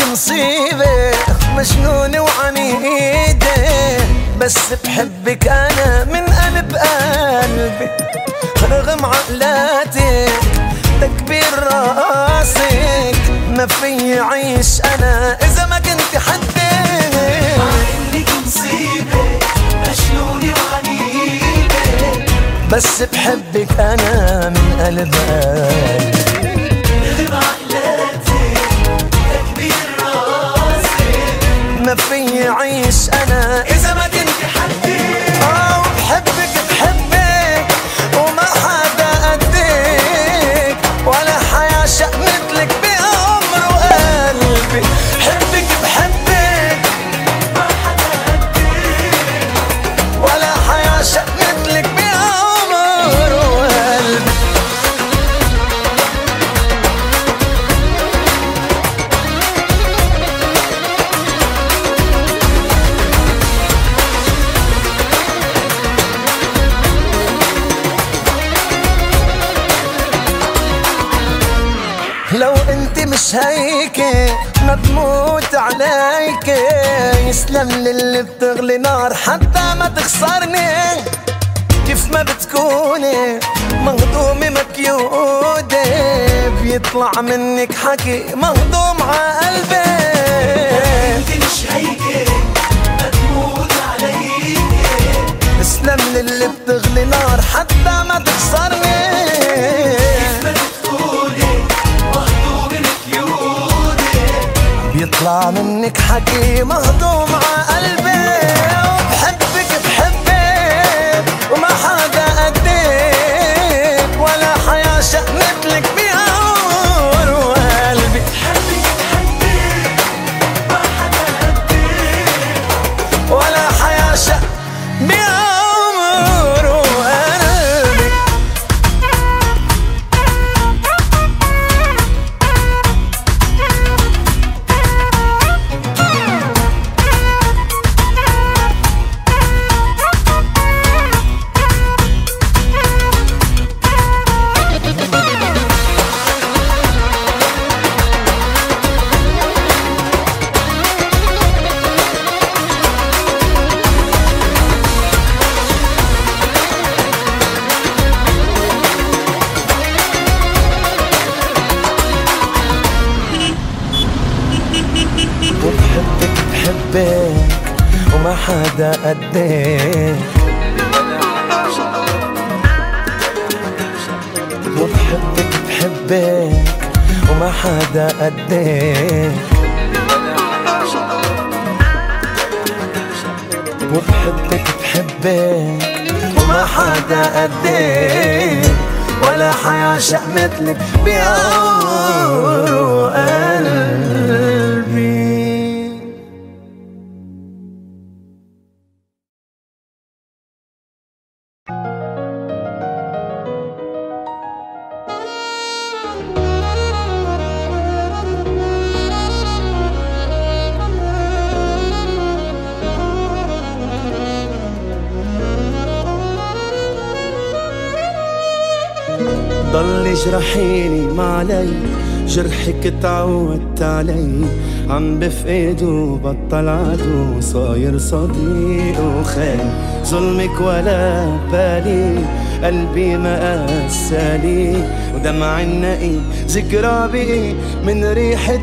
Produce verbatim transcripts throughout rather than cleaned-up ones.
نصيبه مجنونة وعنيدة، بس بحبك أنا من قلب قلبي، رغم عقلاتك تكبير راسك، ما في عيش أنا إذا ما كنت حدي. مع إنك نصيبة مجنونة وعنيدة، بس بحبك أنا من قلب قلبي، ما في عيش أنا إذا ما كنت حدي. آه وبحبك بحبك وما حدا قدك، ولا حيعشق مثلك بعمر وقلبي. بحبك بحبك ما حدا قدك، ولا حيعشق مثلك بعمر وقلبي. لو انت مش هيك ما بموت عليك، يسلم للي بتغلي نار حتى ما تخسرني. كيف ما بتكوني مهضومة مكيودة، بيطلع منك حكي مهضوم عقلبي. انت مش هيك ما بموت عليك، يسلم للي بتغلي نار حتى ما تخسرني. بيطلع منك حكي مهضوم عقلبي. وبحبك بحبك وما حدا قدك، ولا حيعشق مثلك بعمر وقلبي. بحبك بحبك ما حدا قدك، ولا حيعشق بعمر وقلبي. وبحبك بحبك وما حدا قدك، وبحبك بحبك وما حدا قدك، وبحبك بحبك وما حدا قدك، ولا حيعشق مثلك بعمر وقلبي. ضل جرحيني ما علي، جرحك تعودت علي، عم بفقد وبطل عدو، صاير صديق وخال، ظلمك ولا بالي، قلبي ما قسالي، ودمع النقي ذكرى بقي من ريحة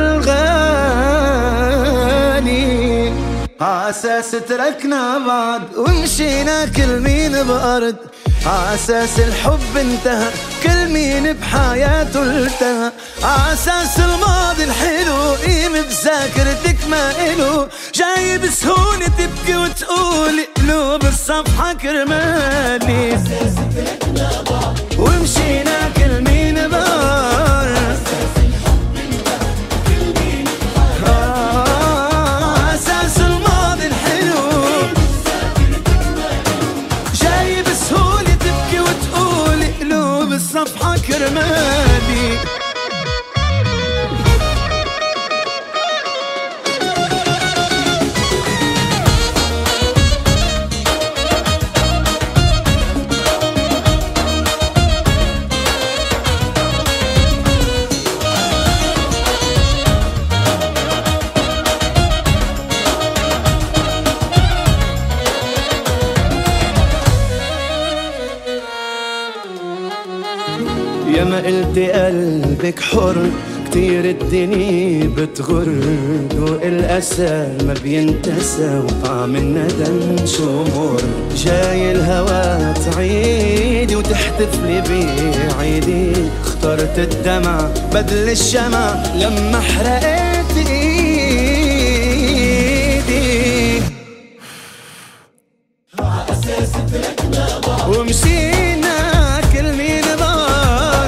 الغالي. عاساس تركنا بعض ومشينا كل مين بأرض، عاساس الحب انتهى كل مين بحياته التهى، عاساس الماضي الحلو قيمة بذاكرتك ما إلو، جاي بسهولة تبكي وتقولي قلوب الصفحة كرمالي. عاساس تركنا بعض ومشينا كل مين بار، عاساس الحب انتهى كل مين بحياته، عاساس الماضي الحلو جاي بسهولة تبكي وتقولي قلوب الصفحة كرمالي. انت قلبك حر كتير الدنيا بتغر، ذوق الأسى ما بينتسى وطعم الندم شو مر. جاي الهوى تعيدي وتحتفلي بعيدي، اخترت الدمع بدل الشمع لما حرقت ايدي. عأساس تركنا بعض ومشينا كل مين ضار،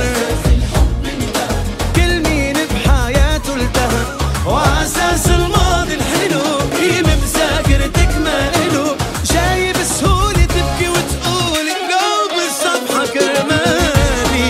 كل مين بحياته التهى، وعساس الماضي الحلو هي بذاكرتك ما إلو. جاي بسهولة تبكي وتقولي قلب الصفحة كرمالي.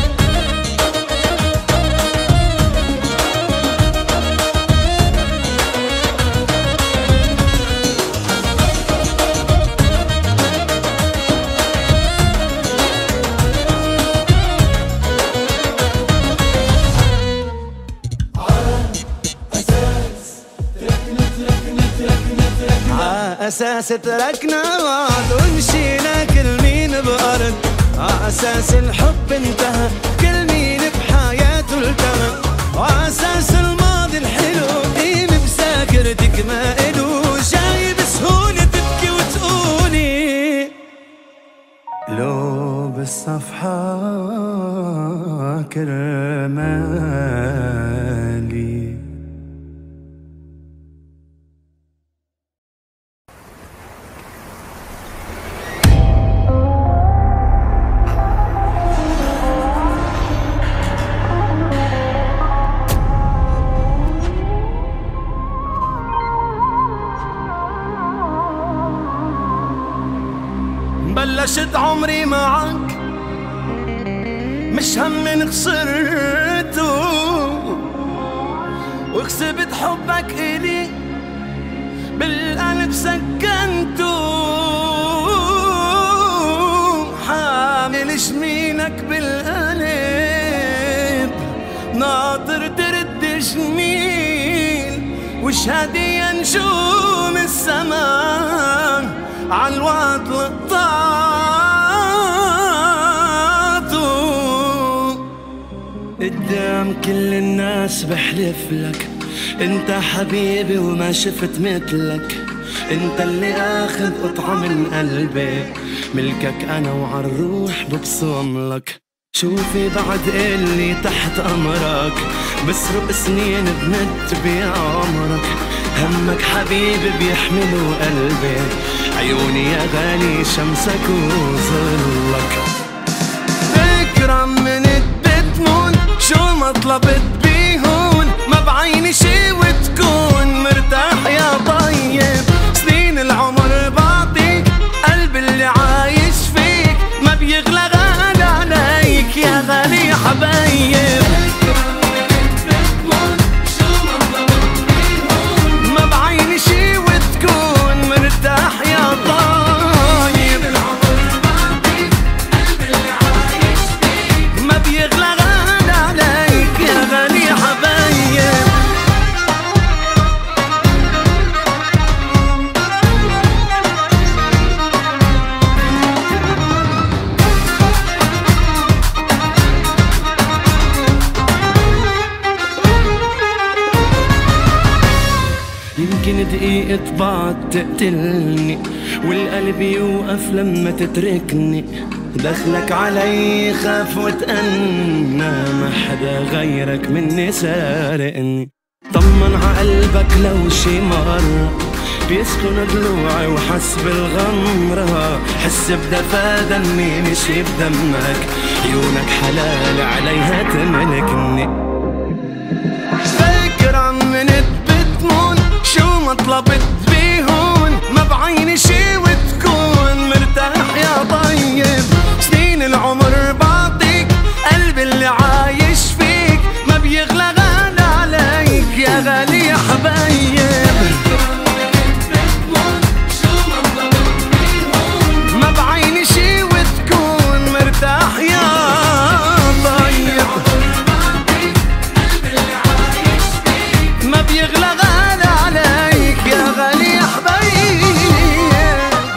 عأساس تركنا بعض ومشينا كل مين بأرض، عأساس الحب انتهى كل مين بحياته التهى، وعأساس الماضي الحلو قيم بذاكرتك ما إلو. جاي بسهولة تبكي وتقولي لو بالصفحة كرمالي. بلشت عمري معك مش هم خسرته، وكسبت حبك إلي بالقلب سكنته. حامل جميلك بالقلب ناطر ترد جميل، وشهادي نجوم السماء عالوعد لقطعته. قدام كل الناس بحلف لك انت حبيبي وما شفت مثلك، انت اللي اخذ قطعة من قلبي ملكك انا وعالروح ببصم لك. شوفي بعد اللي تحت امرك بسرق سنين بمد بعمرك، همك حبيبي بيحملوا قلبي، عيوني يا غالي شمسك وظلك. فكرة من بتمون شو ما طلبت بيهون، ما بعيني شي وتكون مرتاح يا طيب. سنين العمر بعطيك قلب اللي عايش فيك، ما بيغلى غالي عليك يا غالي يا حبايب. يمكن دقيقة بعد تقتلني والقلب يوقف لما تتركني، دخلك علي خاف وتأنى ما حدا غيرك مني سارقني. طمن عقلبك لو شي مرة بيسكن ضلوعي وحس بالغمرة، حس بدفا دمي مشي بدمك، عيونك حلال عليها تملكني. فكرة من بتمون شو ما طلبت بيهون، ما بعيني شي وتكون مرتاح يا طيب. سنين العمر بعطيك قلبي اللي عايش فيك، ما بيغلى غالي عليك يا غالي يا حبايب. ما بعيني شي وتكون مرتاح يا طيب، ما بيغلى غالي عليك يا غالي يا حبايب.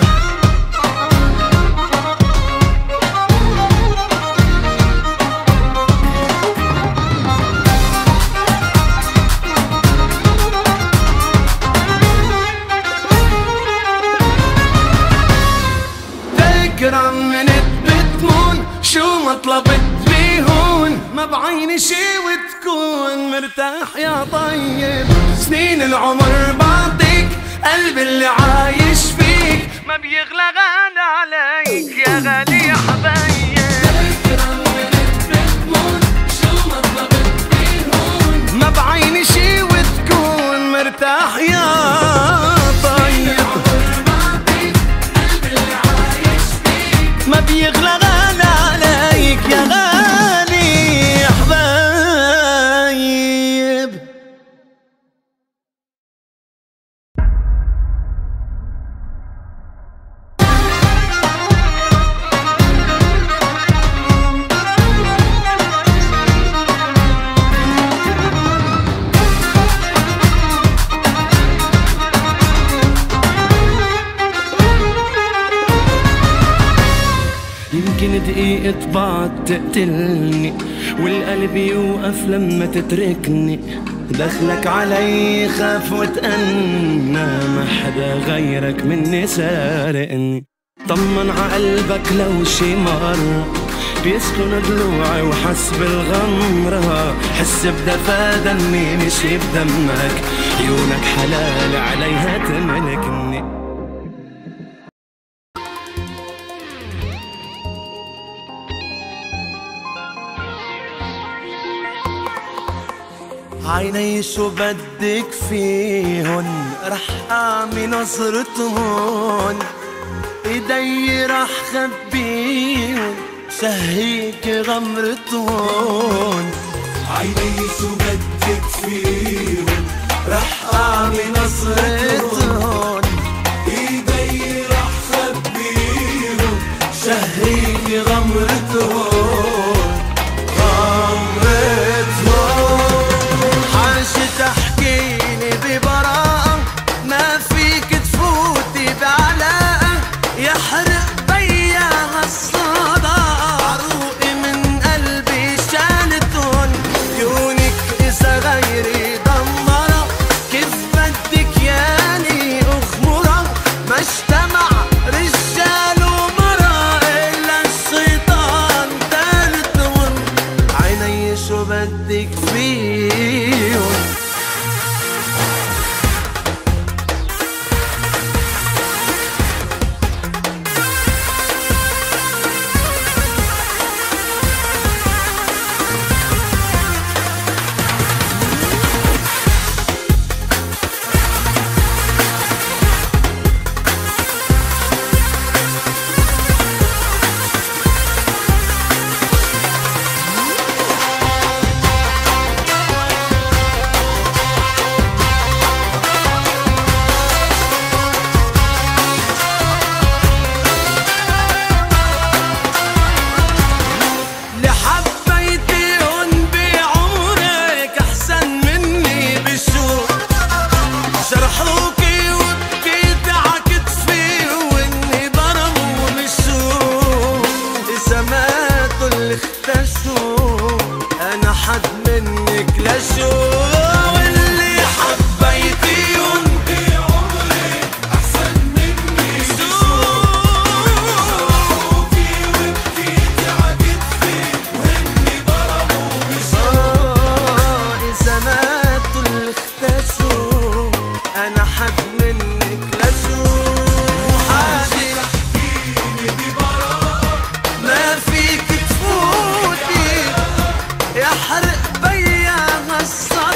الكرام من بتمون شو ما طلبت بيهون، ما بعيني شي وتكون مرتاح يا طيب. سنين العمر بعطيك قلبي اللي عايش فيك، ما بيغلى غالي عليك يا غالي يا حبايب. الكرام من بتمون شو ما طلبت بيهون، ما بعيني شي وتكون مرتاح يا طيب. ما بيغلى غالي عليك يا غالي يا حبايب. يمكن دقيقة بعد تقتلني والقلب يوقف لما تتركني، دخلك علي خاف وتأنى، ما حدا غيرك مني سارقني. طمن عقلبك لو شي مرة بيسكن ضلوعي وحس بالغمرة، حس بدفا دمي مشي بدمك، عيونك حلال عليها تملكني. عيني شو بدك فيهن رح اعمي نظرتهن، ايدي رح خبيهن شهيك غمرتهن. عيني شو بدك فيهن رح اعمي نظرتهن، ايدي رح خبيهن شهيك غمرتهن. تحكيلي ببراءة ما فيك تفوتي بعلاقة، يحرق بيا هالصدى عروقي من قلبي شالتهن. عيونك إذا غيري دمرة كيف بدك ياني أغمرة، ما اجتمع رجال ومرة إلا الشيطان تالتهن. عيني شو بدك فيهن أنا حد منك لشو، واللي حبيتيهم بعمري أحسن مني شوفي وبكيتي عكتفي وهني ضربوا بشوق. إذا ماتوا اللي اختشوا أنا حد منك لشو، وحاجة تحكيني ببراءة ما فيك تفوتي يحرق بيا هالصدى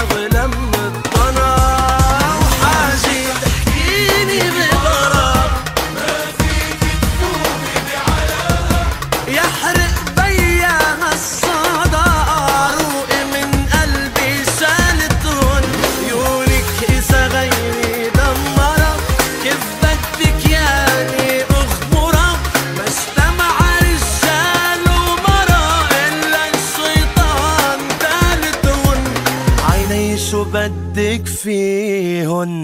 اغلى من الضنا، وحاجي تحكيني بغرام ما فيك تفوقي بعلاقة يحرق بياها الصدى، روقي من قلبي شالتهن عيونك إذا غيري دمرة، كيف بدك يعني أخبرة، ما اجتمع رجال ومرة إلا الشيطان ثالثهن، عيني شو بدك فيهن.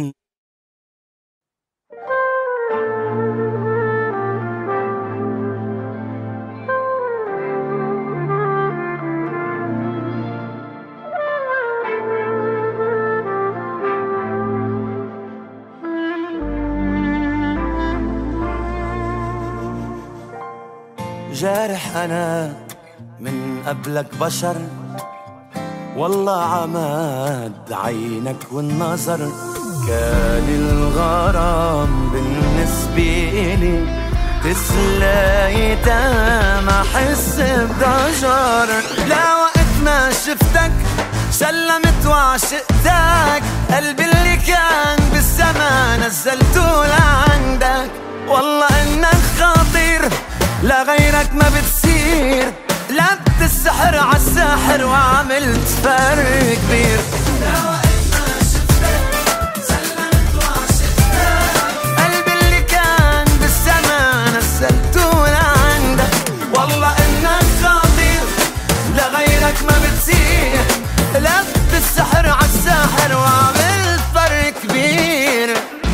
جارح أنا من قبلك بشر، والله عماد عينك والنظر، كان الغرام بالنسبة إلي تسلايته ما حس بضجر، لا وقت ما شفتك سلمت وعشقتك، قلبي اللي كان بالسما نزلته لعندك، والله انك خطير لا غيرك ما بتصير، لبت السحر عالساحر وعملت فرق كبير، لا وقت ما شفتك سلمت وعشقتك، قلبي اللي كان بالسما نزلته لعندك، والله انك خطير لا غيرك ما بتصير، لبت السحر عالساحر وعملت فرق كبير.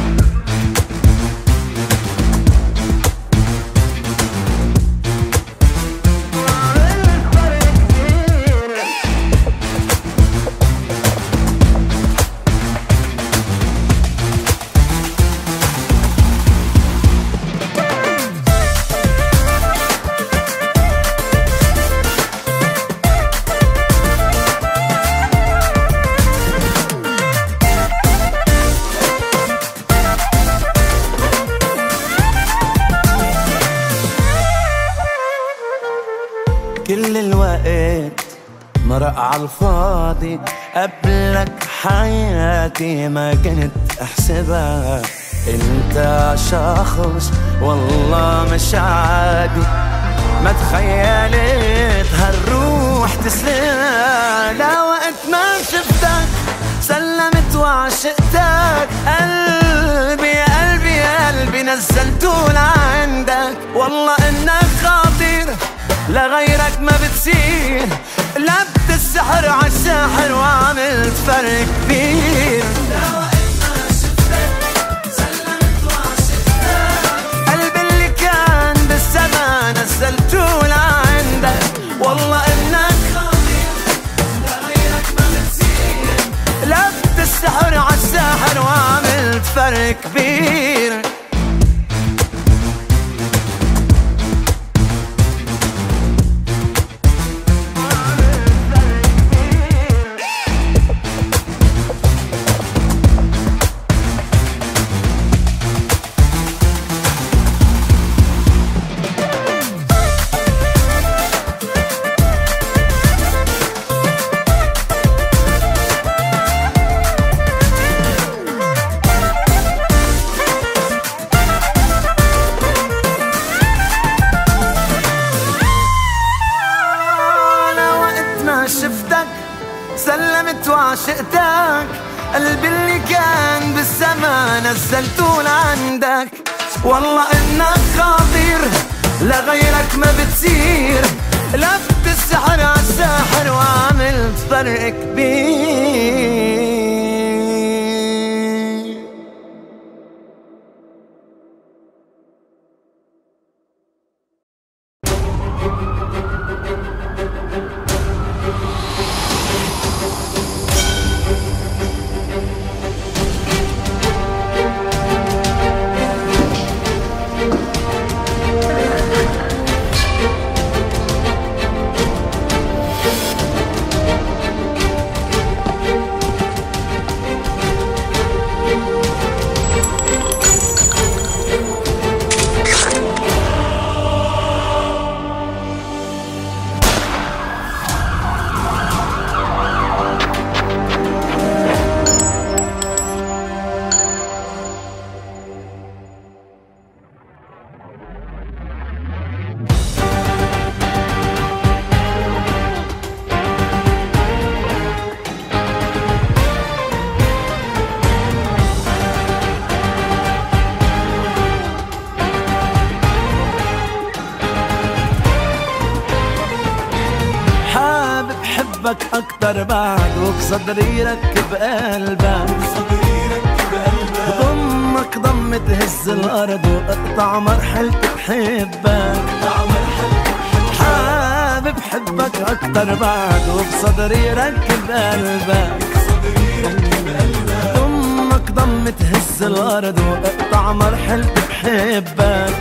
كل الوقت مرق عالفاضي، قبلك حياتي ما كنت احسبها، انت شخص والله مش عادي، ما تخيلت هالروح تسلمها، لا وقت ما شفتك سلمت وعشقتك، قلبي يا قلبي يا قلبي نزلته لعندك، والله انك خطير لا غيرك ما بتصير، لبت السحر عالساحر وعملت فرق كبير، لا وقت ما شفتك سلمت وعشقتك، قلبي اللي كان بالسما نزلته لعندك، والله انك خطير لا غيرك ما بتصير، لبت السحر عالساحر وعملت فرق كبير. شفتك سلمت وعشقتك، قلبي اللي كان بالسما نزلته لعندك، والله انك خطير لا غيرك ما بتصير، لفت السحر عالساحر وعملت فرق كبير. بحبك أكتر بعد وبصدري ركب قلبك ضمك ضم تهز الأرض واقطع مرحلتي بحبك حابب حبك أكتر بعد وبصدري ركب قلبك ضمك ضم تهز الأرض واقطع مرحلتي بحبك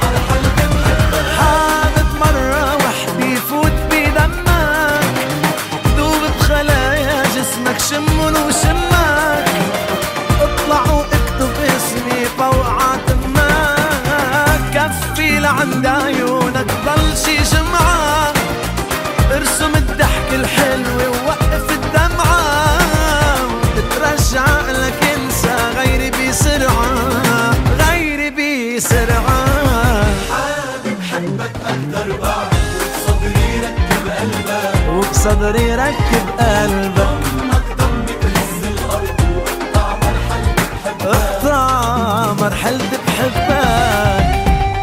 حابب مرة وحدي فوت بدمك دوب بخلايا جسمك شمن وشمك اطلع واكتب اسمي فوق عتمك كفي لعند عيونك ضل شي جمعة ارسم الضحك الحلو ووقف الدمعة بترجع لك انسى غيري بسرعة غيري بسرعة حابب حبك أكتر بعد وبصدري ركب قلبك وبصدري ركب قلبك ضمك ضم تهز الأرض واقطع مرحلتي بحبك اقطع مرحلتي بحبك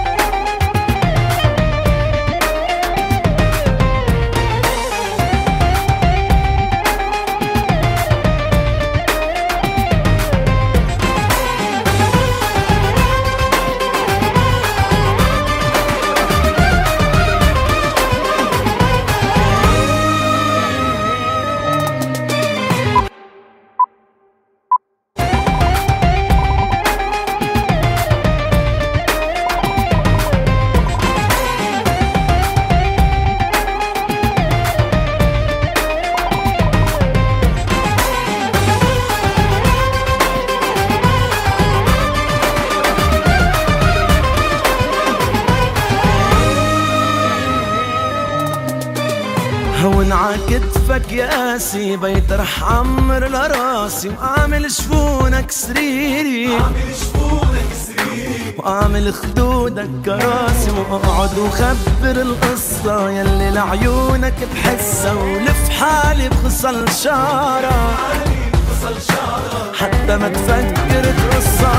هون عكتفك يا قاسي بيت رح عمر لراسي وعامل شفونك سريري عامل شفونك سريري وعامل خدودك كراسي واقعد وخبر القصة يلي لعيونك بحسها ولف حالي بخصل شارة وصل شعرك حتى ما تفكر تقصة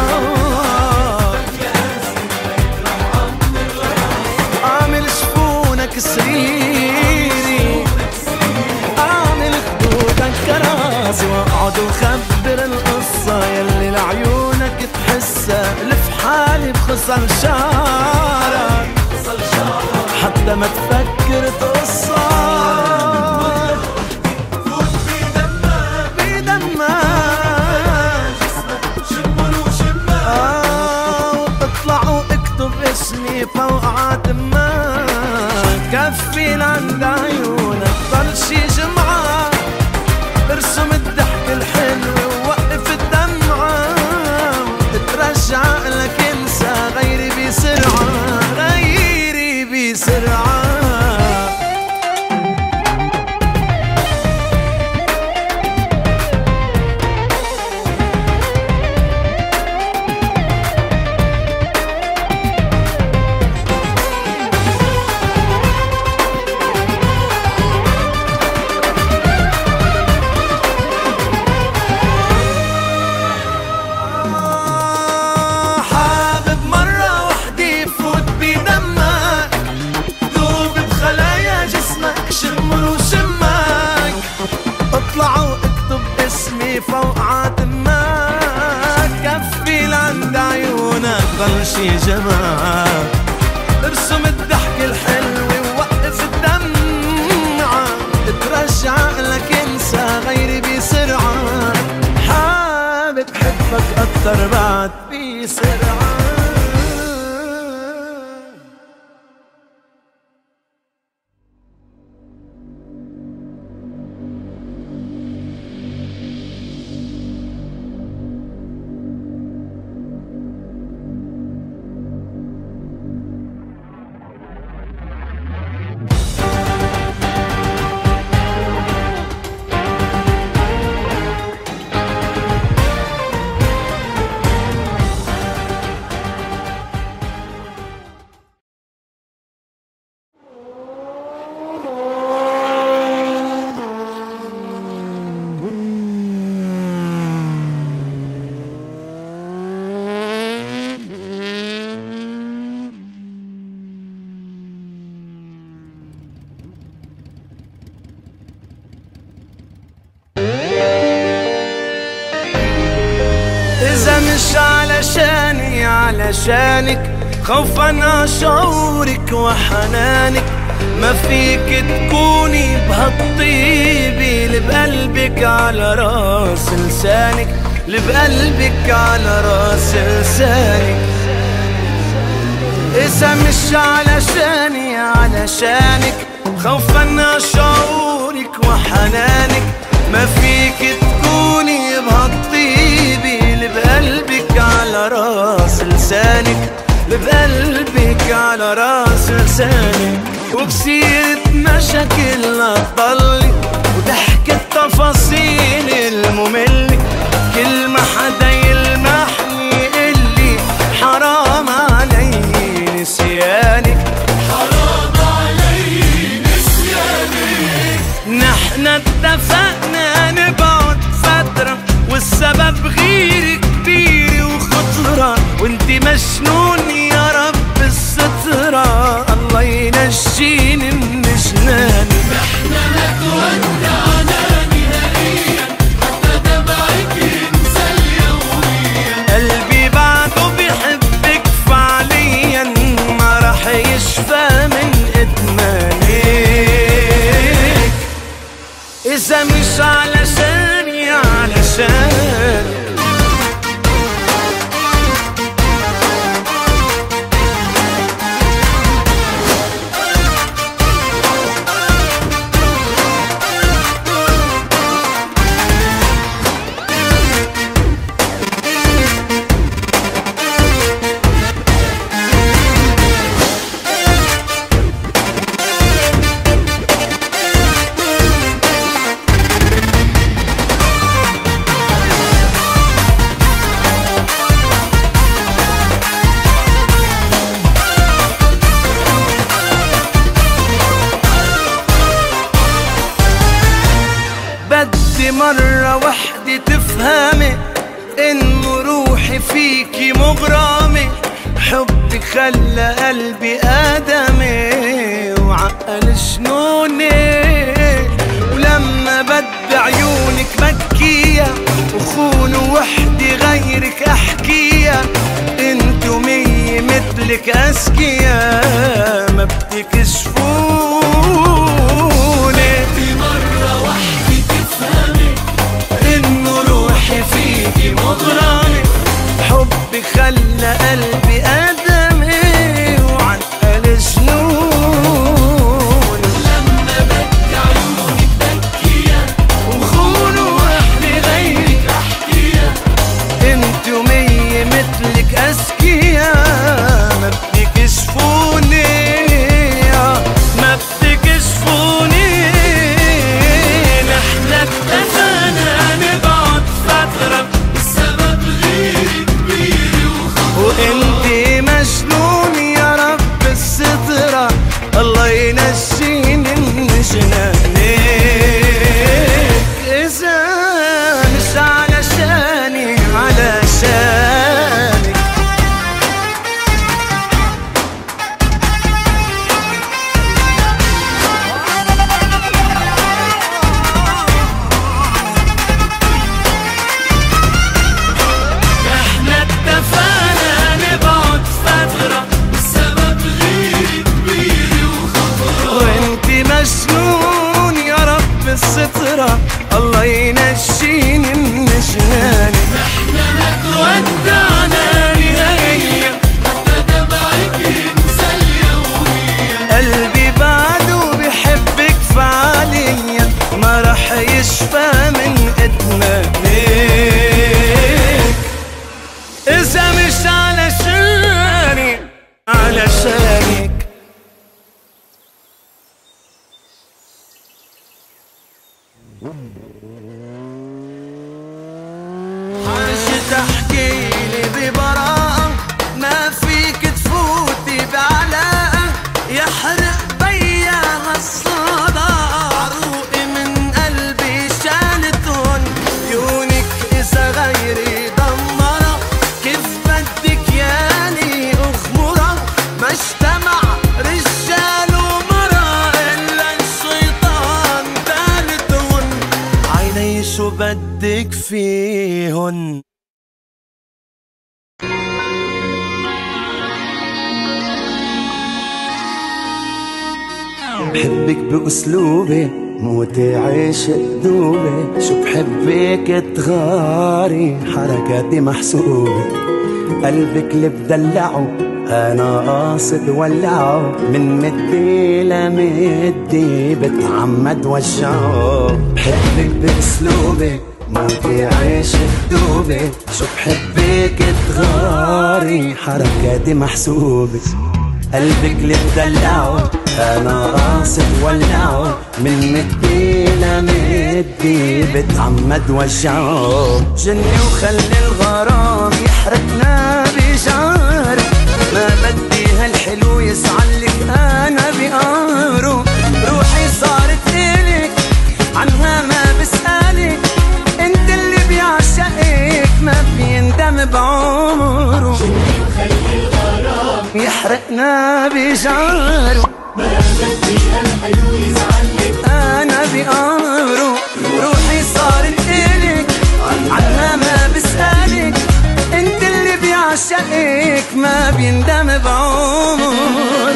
عامل شفونك سريري عامل خدودك كراسي واقعد وخبر القصة يلي لعيونك تحسها لف حالي بخصل شعرك وصل شعرك حتى ما تفكر تقصة فوت بدمك بدمك شمن وشمك آه واطلع واكتب اسمي فوق عتمك كفي لعند عيونك ضل شي جمعة ارسم الضحك الحلو ووقف الدمعة تترجع لك انسى غيري بسرعة غيري بسرعة حابب مرة وحدي فوت بدمك دوب بخلايا جسمك شمر وشمك اطلع واكتب اسمي فوق عتمك كفي لعند عيونك ضل شي جمعة ارسم الضحك الحلو ووقف الدمعة تترجع لك انسى غيري بسرعة حابب حبك أكتر بعد بسرعة علشانك خوفا اشعورك وحنانك، ما فيك تكوني بهالطيبة اللي بقلبك على راس لسانك، اللي بقلبك على راس لسانك. إذا مش علشاني علشانك خوفا اشعورك وحنانك، ما فيك تكوني بهالطيبة اللي بقلبك على راس لسانك، اللي بقلبك على راس لسانك. وبسيرة مشاكلنا تضلي وتحكي التفاصيل المملة، كل ما حدا يلمحني يقلي حرام علي نسيانك، حرام علي نسيانك. نحن اتفقنا نبعد فترة والسبب غير كبير وخطرة، وانتي مجنون يا رب السترة، الله ينجيني من جناني. احنا ما تودعنا نهائيا حتى دمعك ينسى اليوميا، قلبي بعده بيحبك فعليا ما رح يشفى من ادمانك. إذا مش علشاني علشانك بدي مرة وحدة تفهمي إنه روحي فيكي مغرمة، حبك خلى قلبي آدمي وعقل جنوني، ولما بدي عيونك بكية وخون وحدي غيرك أحكيها، انتو مية مثلك أذكيا ما بتكشفوني. مرة واحدة تفهمي إنه روحي فيكي مغرمة، حبك خلى قلبي آدمي وعقل جنون، لما بدي عيونك بكيها وخون وحدي غيرك أحكيها، انتو مية مثلك أذكيا ما بتكشفوني ما بتكشفوني. نحن اتفقنا نبعد فترة السبب غير كبير وخطر، وانتي مجنون يا رب السترة، الله ينجيني من جنانك. إذا مش علشاني علشانك احنا اتفقنا نبعد فترة السبب غير كبير وخطر، وانتي مجنون يا رب السترة، الله ينجيني من جنانك. احنا ما تودعنا نهائيا حتى دمعك ينسى اليوميا، قلبي بعده بيحبك فعليا ما رح يشفى من ادمانك. إذا مش علشاني علشانك حاجة تحكيلي ببراءة، ما فيك تفوتي بعلاقة، يحرق بيا هالصدى عروقي من قلبي شالتهن، عيونك إذا غيري دمرة، كيف بدك ياني أغمرة، ما اجتمع رجال ومرة إلا الشيطان ثالثهن، عيني شو بدك فيهن. بحبك بأسلوبي موتي عاشق دوبي، شو بحبك تغاري حركاتي محسوبة، قلبك اللي بدلعه أنا قاصد ولعه، من مدي لمدي بتعمد وجعه. بحبك بأسلوبي موتي عاشق دوبي، شو بحبك تغاري حركاتي محسوبة، قلبك اللي بدلعه أنا قاصد ولعه، من مدي لمدي بتعمد وجعه. جني وخلي الغرام يحرقنا بجاري، ما بدي هالحلو يزعلك أنا بأمره، روحي صارت إلك عنها ما بسألك، انت اللي بيعشقك ما بيندم بعمره. جني وخلي الغرام يحرقنا بجاره، ما بدي هالحلو يزعلك أنا بأمره، روحي صارت إلك عنها ما بسألك، انت اللي بيعشقك ما بيندم بعمره.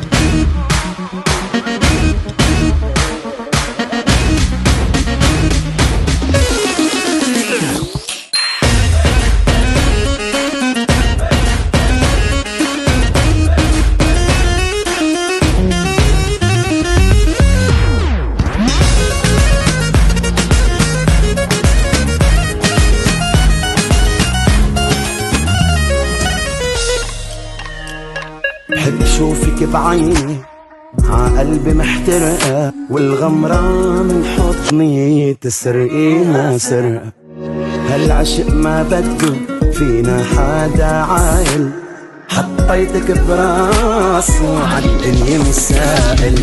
بحب شوفك بعيني ع قلبي محترقة، والغمرة من حضني تسرقينا سرقة، هالعشق ما بده فينا حدا عاقل، حطيتك براسه عالدنيا مسائل.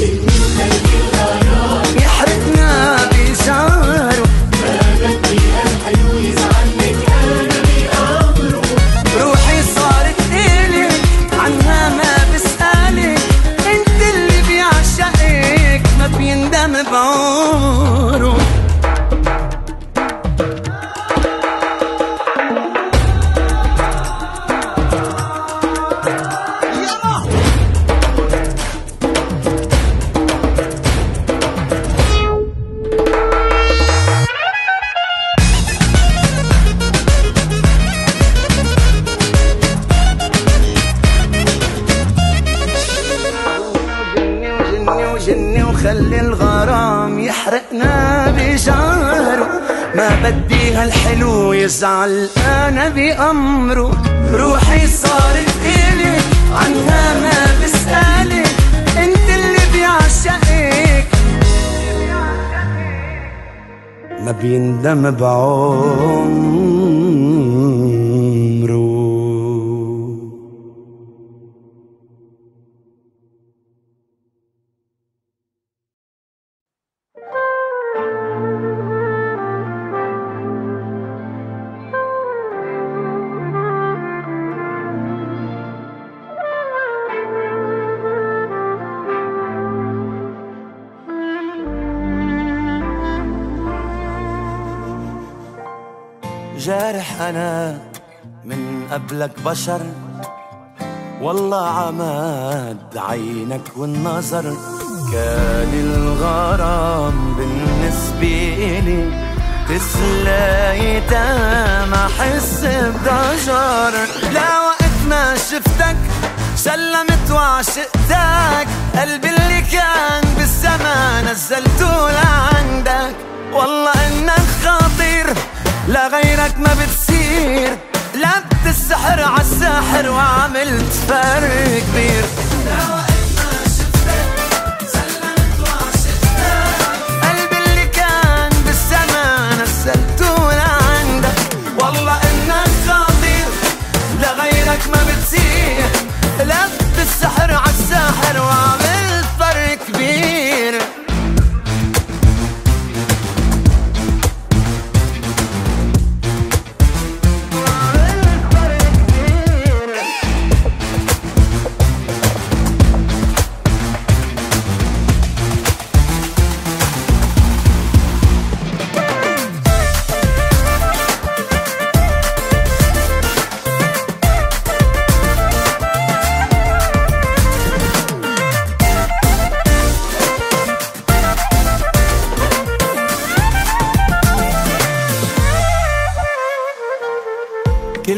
يحرقنا بجاره، ما بدي هالحلو يزعلك أنا بأمره، روحي صارت إلك عنها ما بسألك، انت اللي بيعشقك ما بيندم بعمره. جني وخلي الغرام يحرقنا بجاره، ما بدي هالحلو يزعل أنا بأمره، روحي صارت إلك عنها ما بسألك، انت اللي بيعشقك ما بيندم بعمره. جارح أنا من قبلك بشر، والله عماد عينك والنظر، كان الغرام بالنسبة إلي تسلايته ما أحس بضجر، لا وقت ما شفتك سلمت وعشقتك، قلبي اللي كان بالسما نزلته لعندك، والله إنك خطير لا غيرك ما بتصير، لبت السحر عالساحر وعملت فرق كبير. لا وقت ما شفتك سلمت وعشقتك، قلبي اللي كان بالسما نزلته لعندك، والله انك خطير لا غيرك ما بتصير، لبت السحر عالساحر وعملت فرق كبير.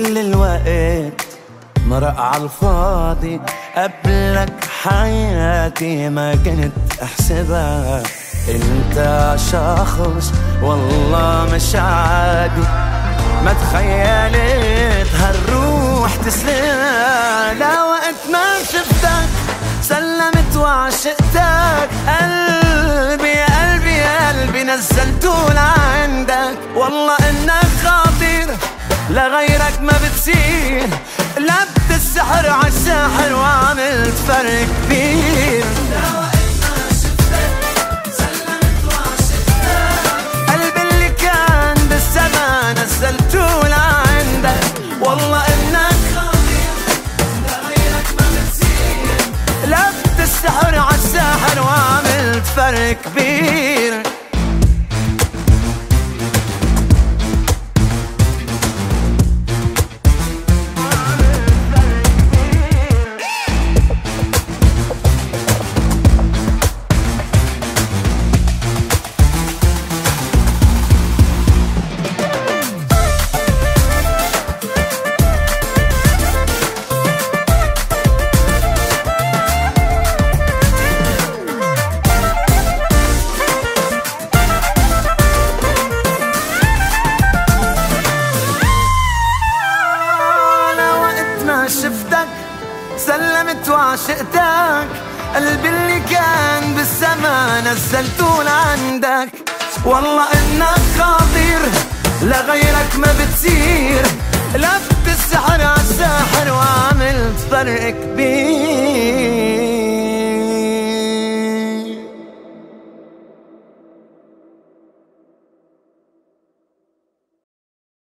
كل الوقت مرق عالفاضي، قبلك حياتي ما كنت احسبها. انت شخص والله مش عادي، ما تخيلت هالروح تسلم. لا وقت ما شفتك سلمت وعشقتك، قلبي يا قلبي يا قلبي نزلته لعندك. والله انك خطير لغيرك ما بتصير، قلبت السحر عالساحر وعملت فرق كبير. لا وقت ما شفتك سلمت وعشقتك، قلبي اللي كان بالسما نزلته لعندك. والله انك خطير لغيرك ما بتصير، قلبت السحر عالساحر وعملت فرق كبير. شفتك سلمت وعشقتك، قلبي اللي كان بالسما نزلته لعندك. والله انك خطير لغيرك ما بتصير، قلبت السحر عالساحر وعملت فرق كبير.